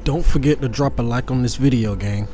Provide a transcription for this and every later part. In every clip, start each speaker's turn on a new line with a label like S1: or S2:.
S1: Don't forget to drop a like on this video, gang.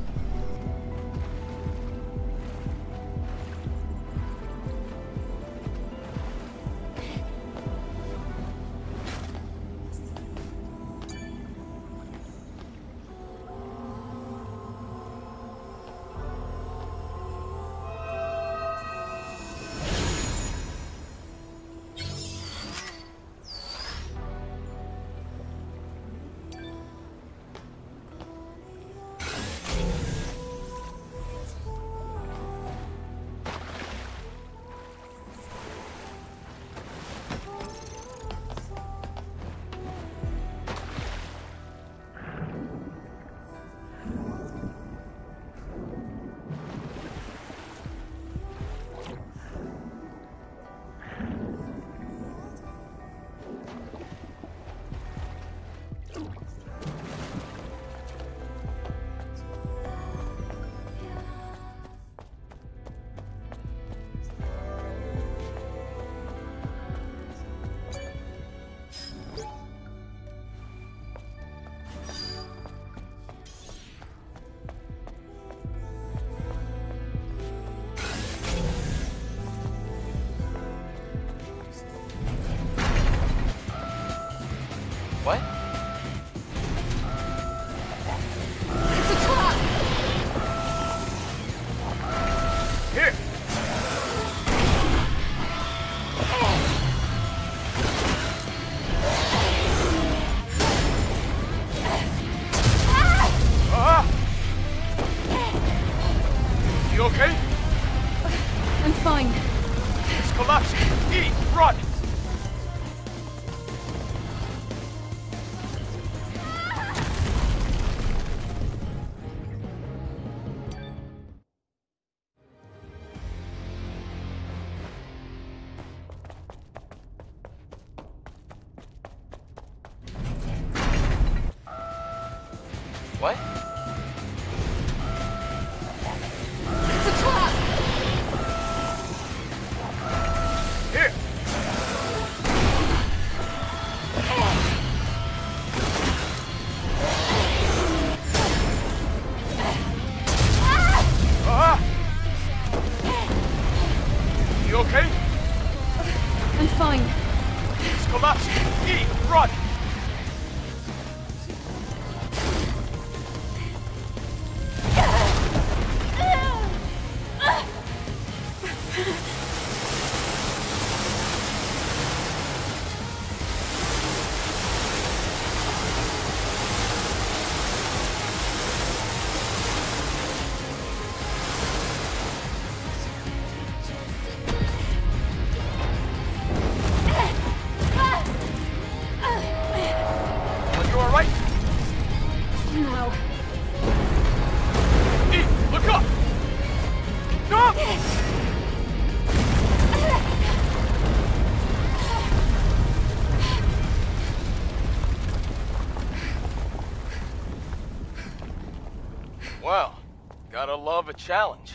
S2: What?
S3: It's a trap!
S2: Here! You okay?
S3: I'm fine.
S2: It's collapsing. Eat! Run! What?
S3: It's a trap!
S2: Here! You okay?
S3: I'm fine.
S2: It's collapsing. Eat! Run! You alright?
S3: Now.
S2: Eat! Look up! No! Well, gotta love a challenge.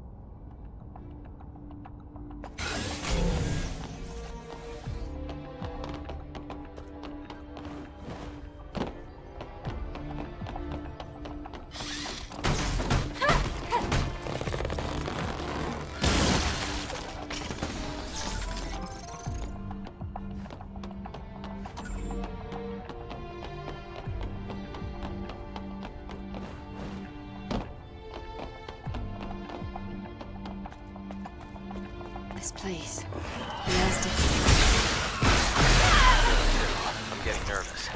S3: This place. Feels different.
S2: I'm getting nervous.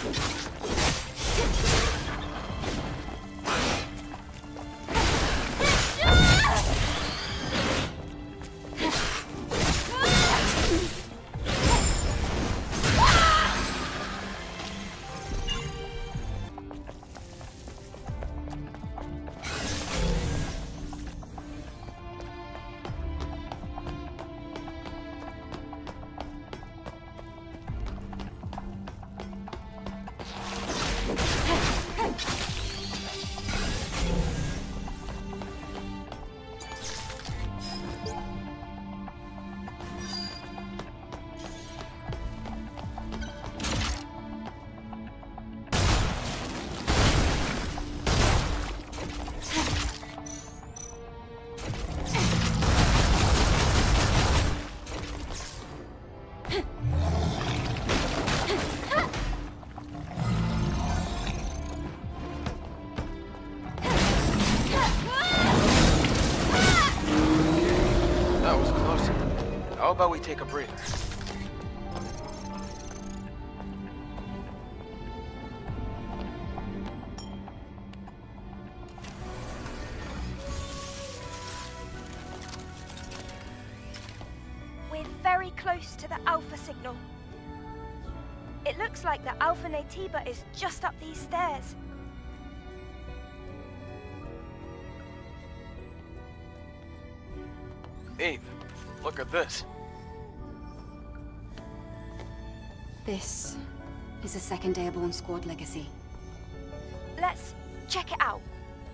S2: How about we take a breather?
S4: We're very close to the Alpha signal. It looks like the Alpha Natiba is just up these stairs.
S2: Eve, look at this.
S3: This is a second Airborne Squad legacy.
S4: Let's check it out.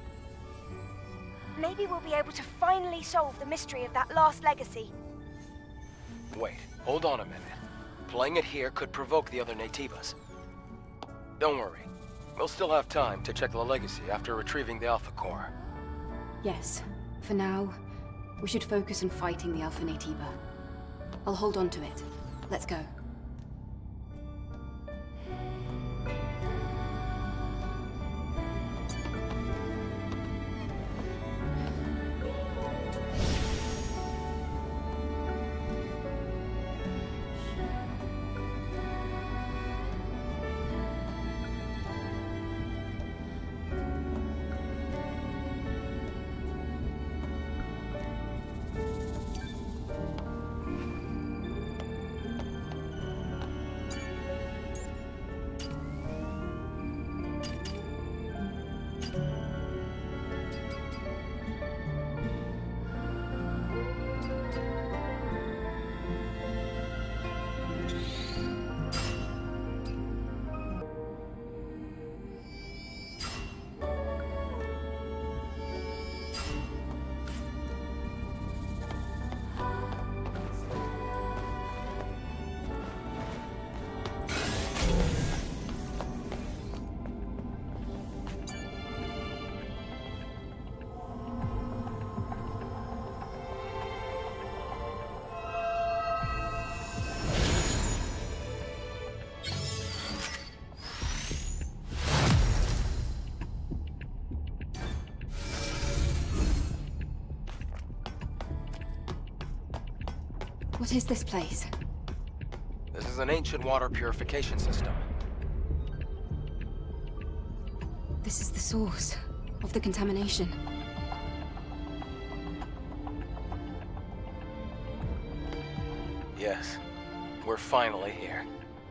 S4: Maybe we'll be able to finally solve the mystery of that last legacy.
S2: Wait, hold on a minute. Playing it here could provoke the other Natibas. Don't worry. We'll still have time to check the legacy after retrieving the Alpha Core.
S3: Yes. For now, we should focus on fighting the Alpha Natiba. I'll hold on to it. Let's go. What is this place?
S2: This is an ancient water purification system.
S3: This is the source of the contamination.
S2: Yes, we're finally here.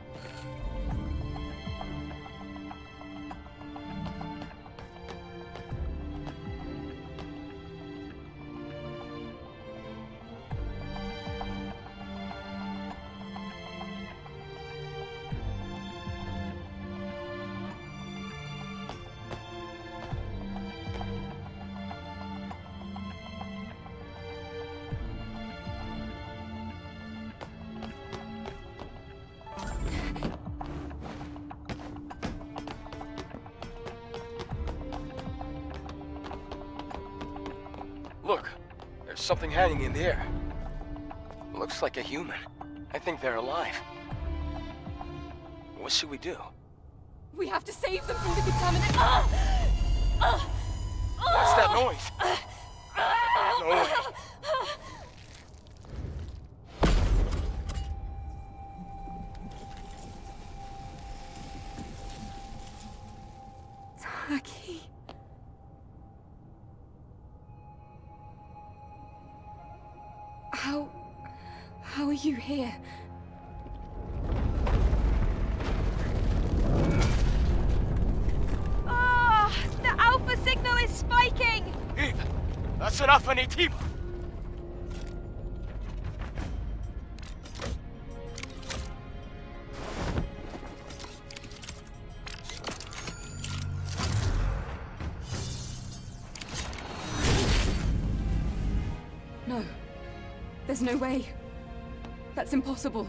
S2: Look, there's something hanging in the air. Looks like a human. I think they're alive. What should we do?
S3: We have to save them from the contamination.
S2: What's that noise? No way.
S3: Tachy. How are you here?
S4: Ah, the Alpha signal is spiking!
S2: Eve, that's an Alpha Natiba!
S3: No. There's no way. That's impossible.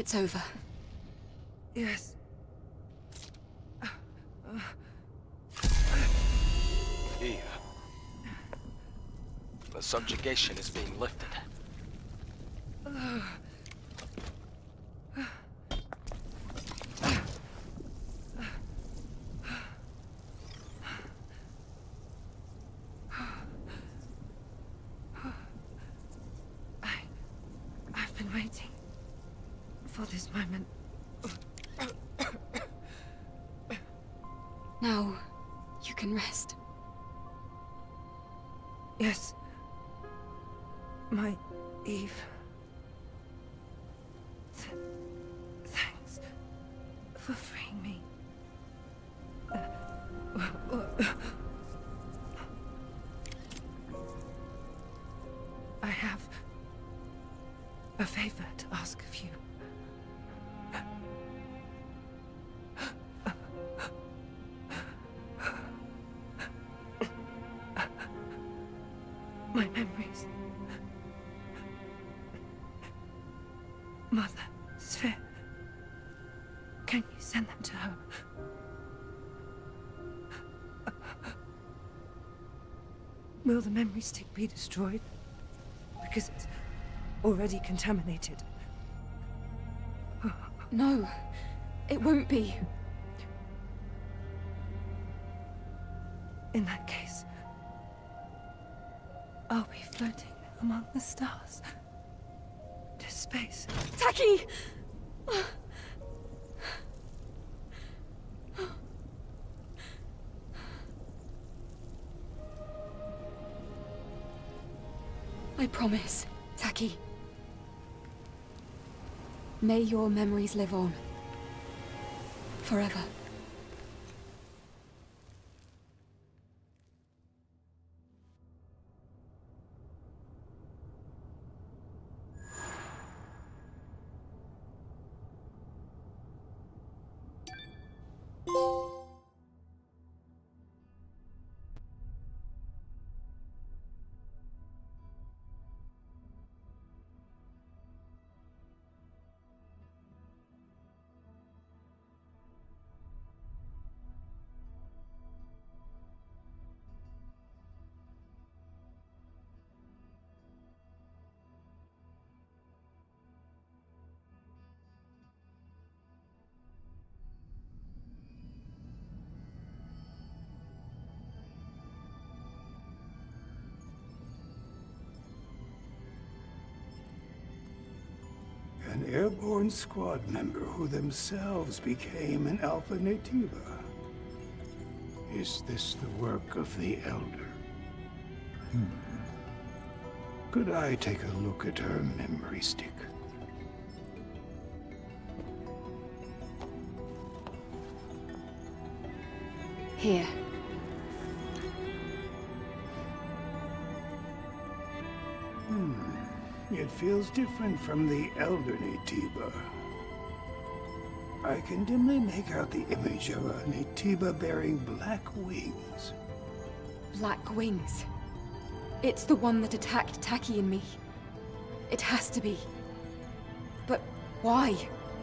S3: It's over.
S5: Yes.
S2: Eve. The subjugation is being lifted.
S5: I've been waiting for this moment.
S3: Now, you can rest.
S5: Yes. My Eve. Thanks for freeing me. I have a favor to ask of you. My memories. Mother, Sphere. Can you send them to her? Will the memory stick be destroyed? Because it's already contaminated.
S3: No, it won't be.
S5: In that case, I'll be floating among the stars to space.
S3: Tachy! I promise, Tachy. May your memories live on. Forever.
S6: An airborne squad member who themselves became an Alpha Nativa. Is this the work of the Elder? Could I take a look at her memory stick?
S3: Here.
S6: It feels different from the Elder Nativa. I can dimly make out the image of a Nativa bearing black wings.
S3: Black wings. It's the one that attacked Tachy and me. It has to be. But why?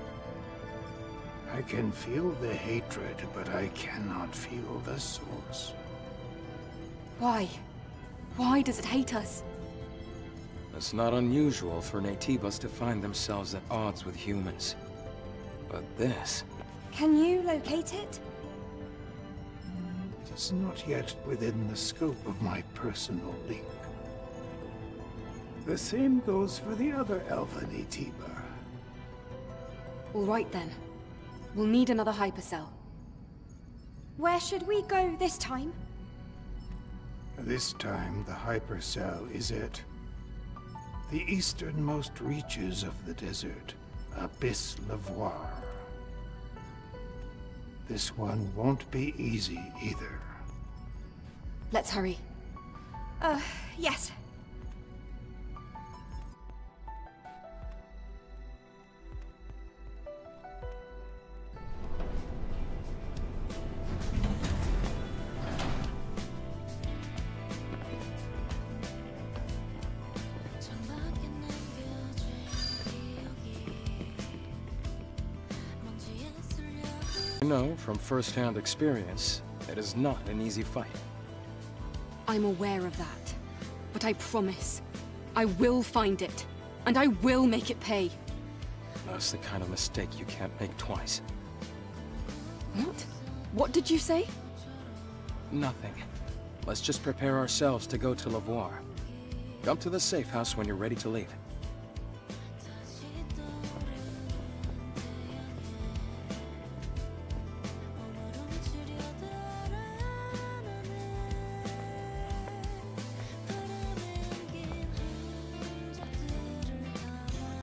S6: I can feel the hatred, but I cannot feel the source.
S3: Why? Why does it hate us?
S2: It's not unusual for Nativas to find themselves at odds with humans. But this...
S4: Can you locate it?
S6: It is not yet within the scope of my personal link. The same goes for the other Alpha Nativa.
S3: All right then. We'll need another hypercell.
S4: Where should we go this time?
S6: This time, the hypercell is at the easternmost reaches of the desert, Abyss Lavoir. This one won't be easy either.
S3: Let's hurry.
S4: Yes.
S2: I know from first-hand experience, it is not an easy fight.
S3: I'm aware of that. But I promise, I will find it. And I will make it pay.
S2: That's the kind of mistake you can't make twice.
S3: What? What did you say?
S2: Nothing. Let's just prepare ourselves to go to Lavoir. Come to the safe house when you're ready to leave.